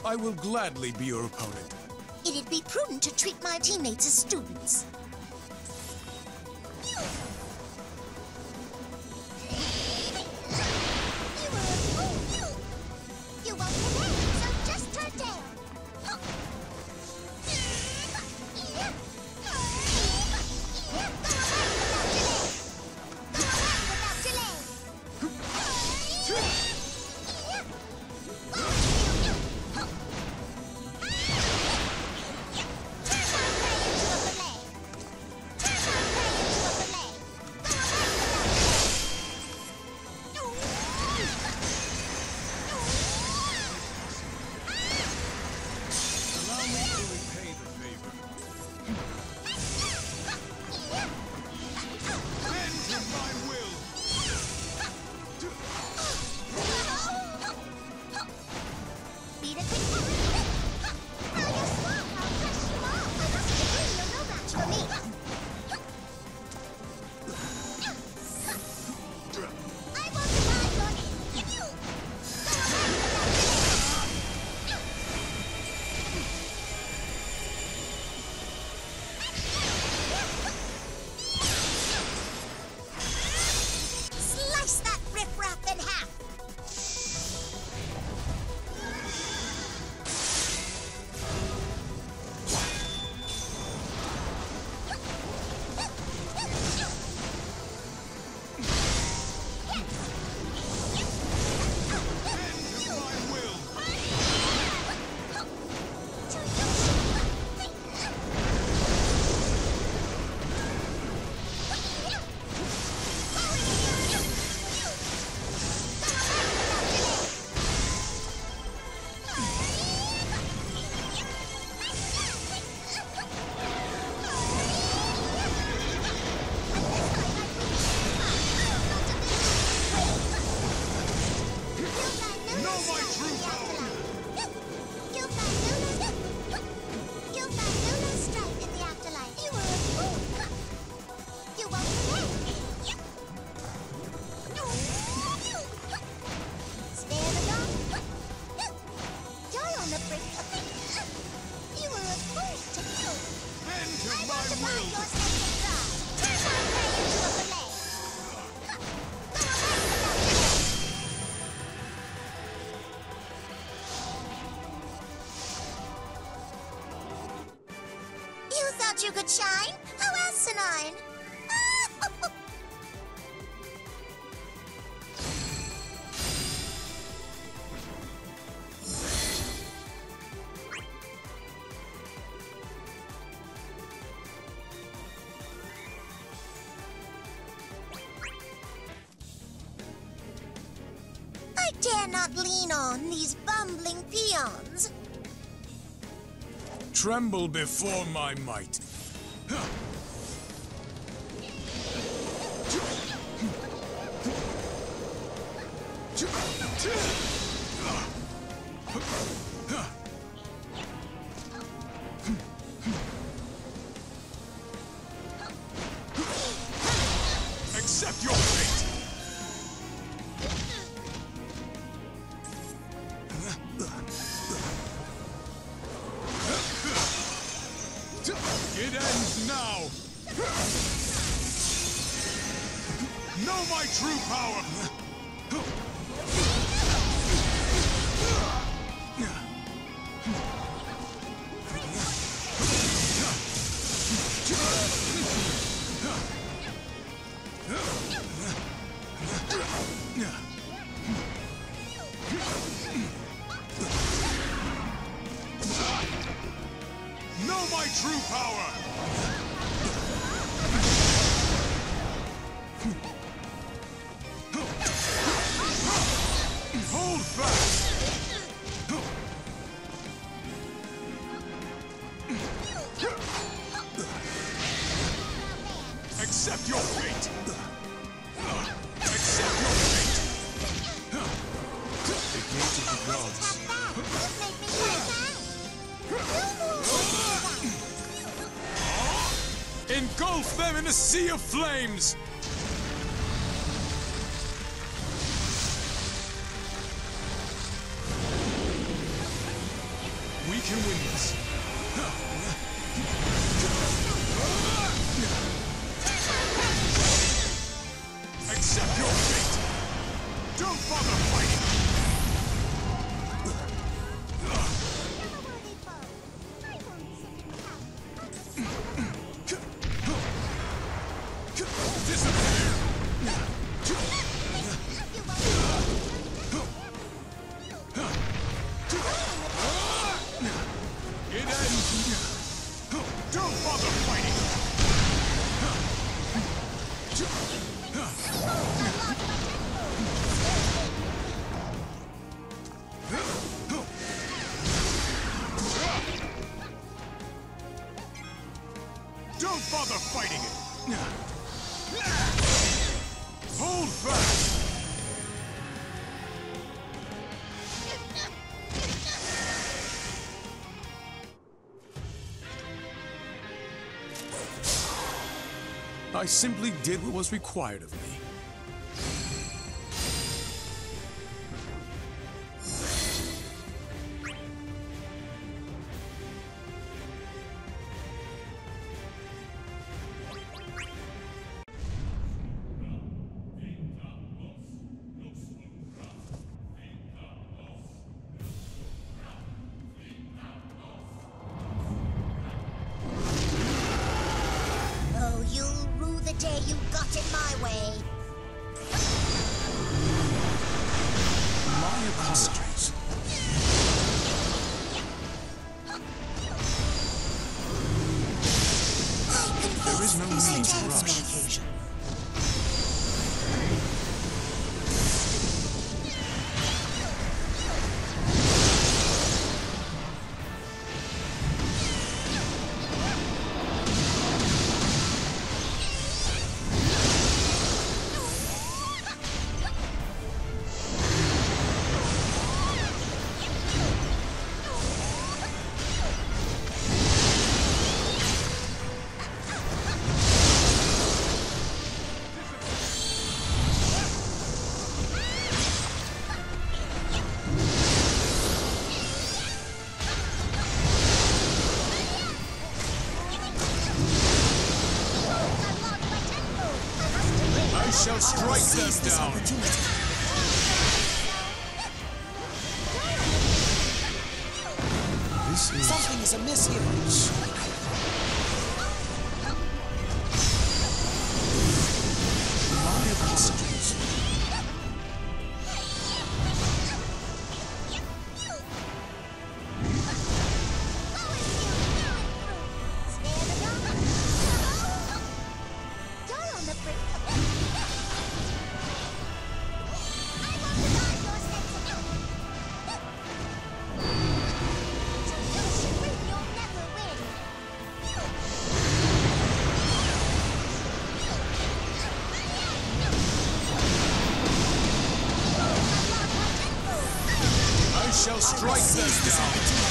I will gladly be your opponent. It'd be prudent to treat my teammates as students. You won't prevent, so just turn tail. You could shine? How asinine! I dare not lean on these bumbling peons. Tremble before my might. Accept your fate! It ends now! Know my true power! Know my true power! Hold fast! Accept your fate! Accept your fate! The gate of the gods. Engulf them in a sea of flames! can win this. Accept your fate. Don't bother fighting. Disappear. It ends. Don't bother fighting. Don't bother fighting it. Hold fast. I simply did what was required of me. Oh, you'll rue the day you got in my way. My apologies. There is no need to rush. I shall strike them down. This is... Something is amiss here. My apologies. I shall strike them down.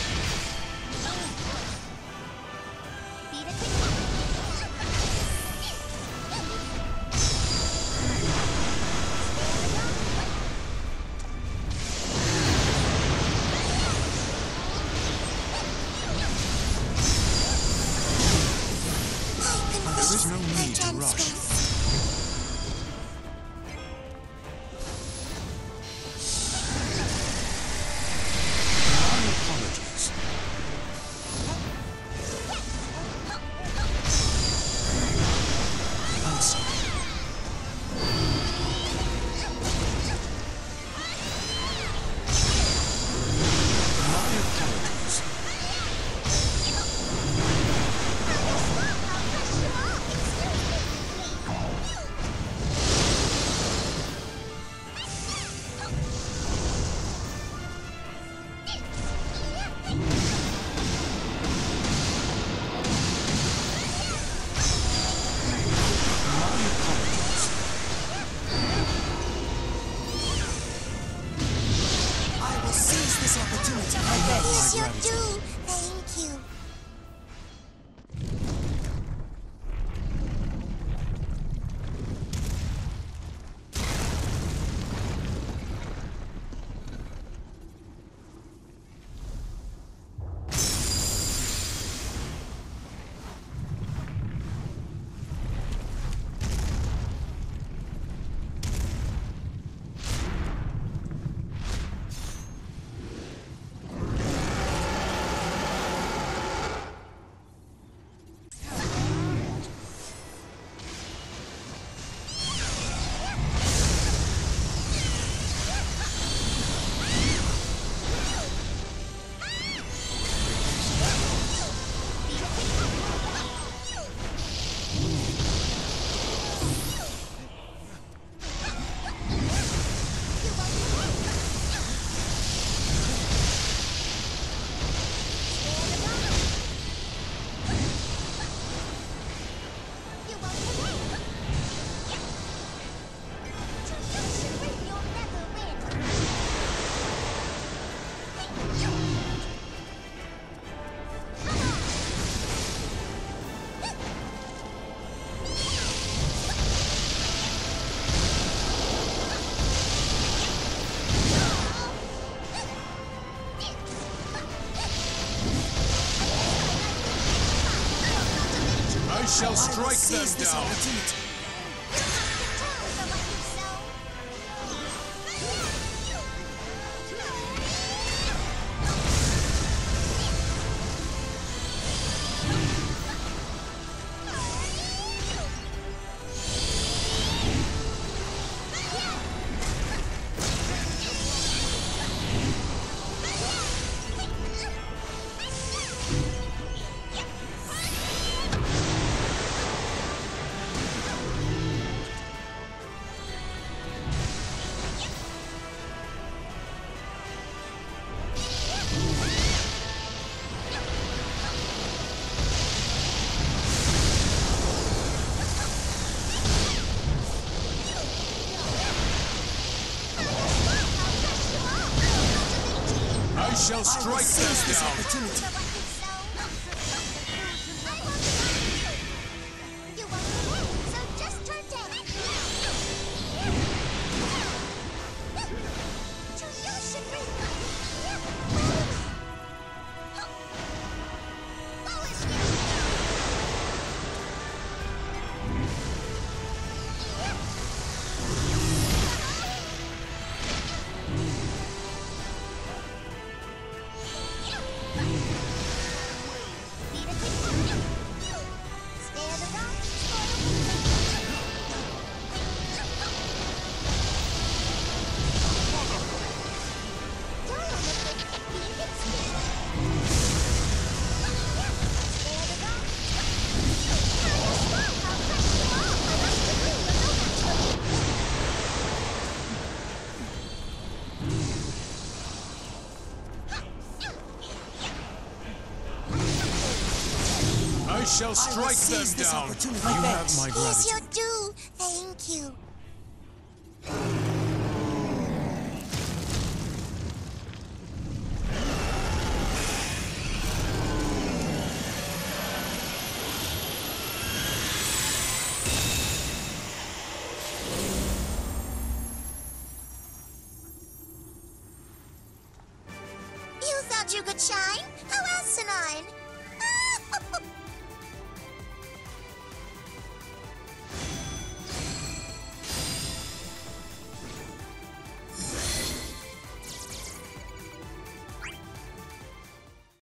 There is no need to rush. My apologies. shall strike them Seize this down. opportunity. I shall strike Seize this them down. opportunity. You won't win, so just turn down. To you should I shall strike them seize this down. opportunity. You My have best. my Yes, you gratitude. do. Thank you. You thought you could shine? How asinine!